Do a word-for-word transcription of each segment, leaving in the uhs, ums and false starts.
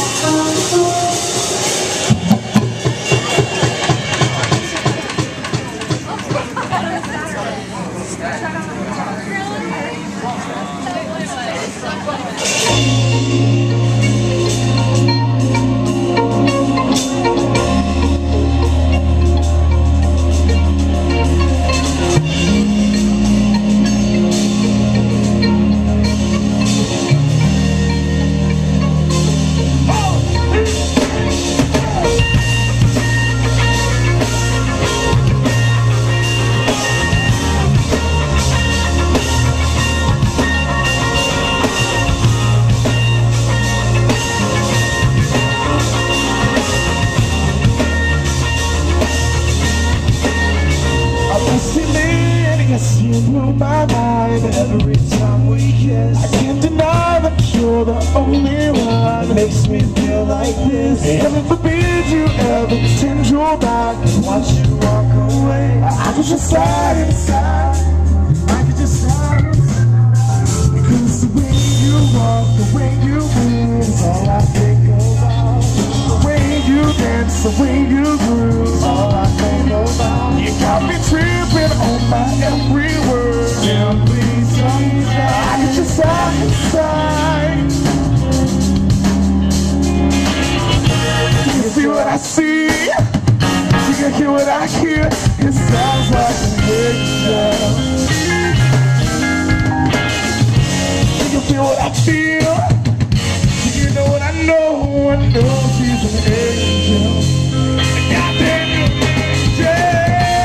Yes, you blew my mind every time we kiss. I can't deny that you're the only one that makes me feel like this. Heaven forbid you ever turn your back and watch you walk away. I could just sigh inside, I could just sigh inside. Because the way you walk, the way you move is all I think about. The way you dance, the way you groove is all I think about. You got me tripping on my every word. Yeah, please don't die. I could just sigh inside. Do you see what I see? Do you hear what I hear? It sounds like a picture. Do you feel what I feel? Do you know what I know? I know she's an angel. Goddamn angel.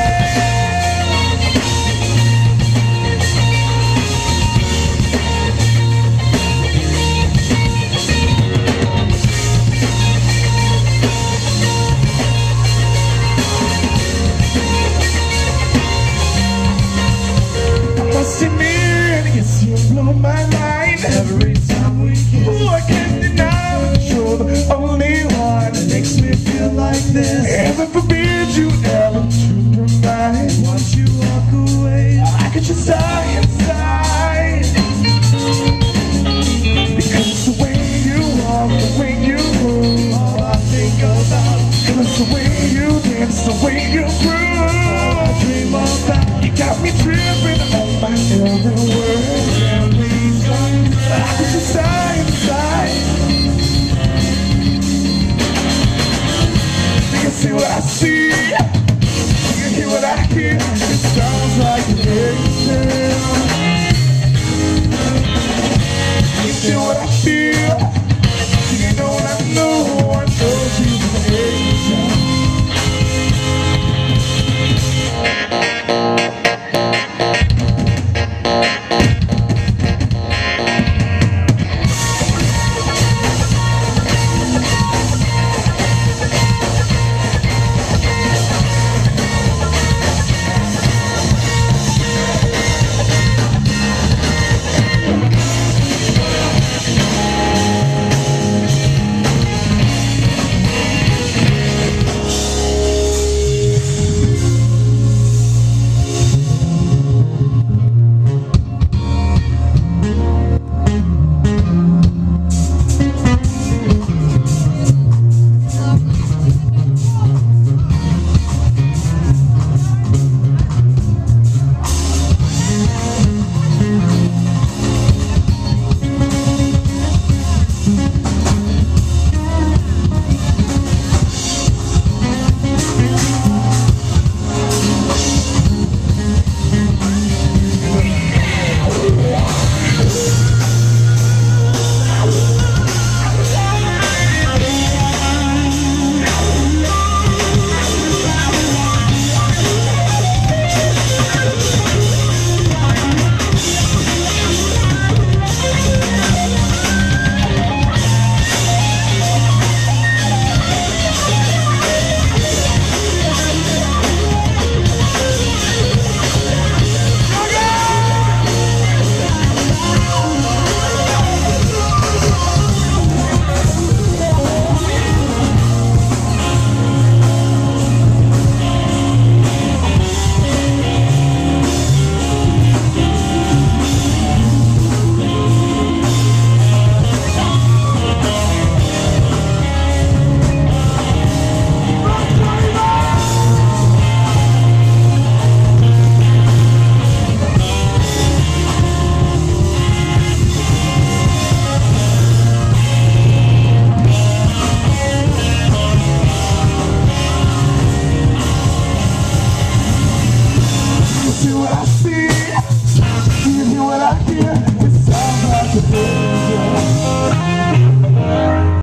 Yes, you blow my mind every time we kiss. Ooh, I can't deny that you're the only one that makes me feel like this. Heaven forbid you ever change your mind. Once you walk away, I could just die inside. Because the way you walk, the way you move, all I think about. Because the way you dance, the way you groove, all I dream about. You got me tripping on my every word. I could just die.